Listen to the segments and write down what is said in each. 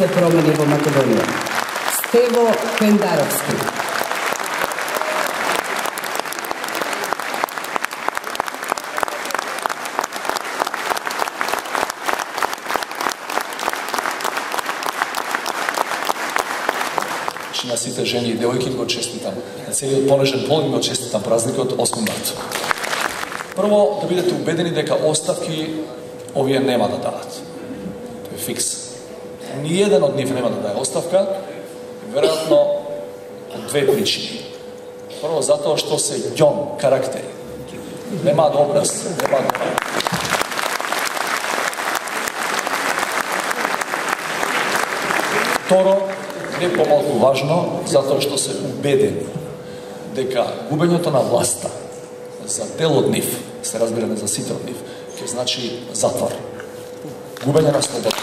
се промени во Македонија. Стево Пендаровски. На сите жени и девојки го честитам. На целиот понежен пол го честитам празникот 8 март. Прво, да бидете убедени дека оставки овие нема да дадат. Тоа е фикс. Ниеден од нив нема да даде оставка, веројатно од две причини. Прво, затоа што се ѓон карактери. Немаат образ, немаат образ. Второ, не помалку важно, затоа што се убедени дека губењето на власта за дел од нив, се разбира не за сите од нив, ќе значи затвор. Губење на слобода.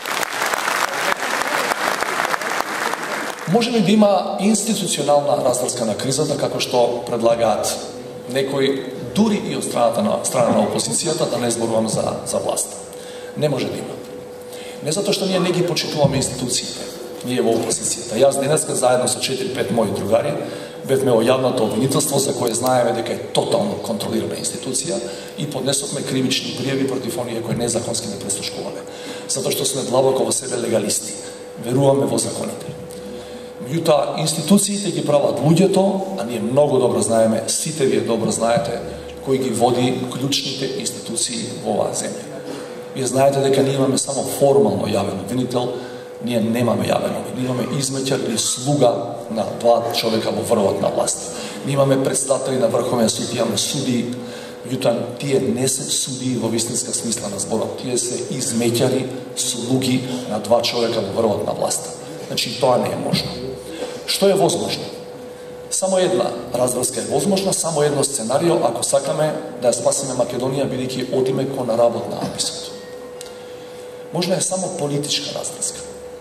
Може ли да има институционална разврска на кризата, како што предлагаат некои, дури и од страна на опозицијата, да не зборувам за власт? Не може да има. Не затоа што ние не ги почитуваме институциите, ние во опозицијата. Јас денеска заедно со 4-5 мои другари бевме во јавното обвинителство за кое знаеме дека е тотално контролирана институција и поднесовме кривични пријави против оние кои незаконски не преслушкуваме. Затоа што сме длабоко во себе легалисти. Веруваме во законите. Меѓутоа, институциите ги прават луѓето, а ние многу добро знаеме, сите вие добро знаете, кои ги води клучните институции во оваа земја. Вие знаете дека ние имаме само формално јавен обвинител, ние немаме јавен обвинител, ние имаме измеќар или слуга на два човека во врвот на власт. Ние имаме председатели на Врховен суд, имаме суди, меѓутоа тие не се суди во вистинска смисла на зборот, тие се измеќари, слуги на два човека во врвот на власта. Значи, тоа не е можно. Што е возможно? Само една разврска е возможна, само едно сценарио, ако сакаме да ја спасиме Македонија, бидејќи одиме кон работ на аписот. Можна е само политичка разврска.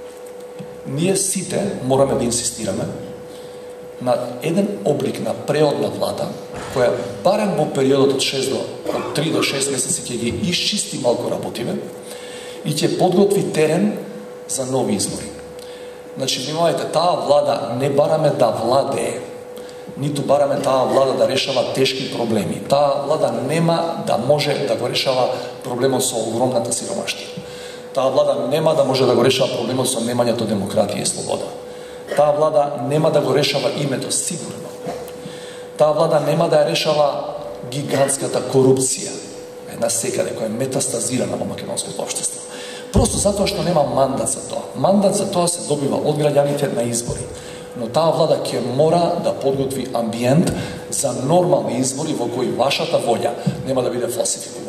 Ние сите мораме да инсистираме на еден облик на преодна влада, која барем во периодот од 3 до 6 месеци ќе ги исчисти малку работиве и ќе подготви терен за нови избори. Значи, внимавајте, таа влада не бараме да владее, ниту бараме таа влада да решава тешки проблеми. Таа влада нема да може да го решава проблемот со огромната сиромаштина. Таа влада нема да може да го решава проблемот со немањето демократија и слобода. Таа влада нема да го решава името сигурно. Таа влада нема да ја решава гигантската корупција, една секаде која е метастазирана во македонското општество. Просто затоа што нема мандат за тоа. Мандат за тоа се добива од граѓаните на избори. Но таа влада ќе мора да подготви амбиент за нормални избори во кои вашата волја нема да биде фалсификувана.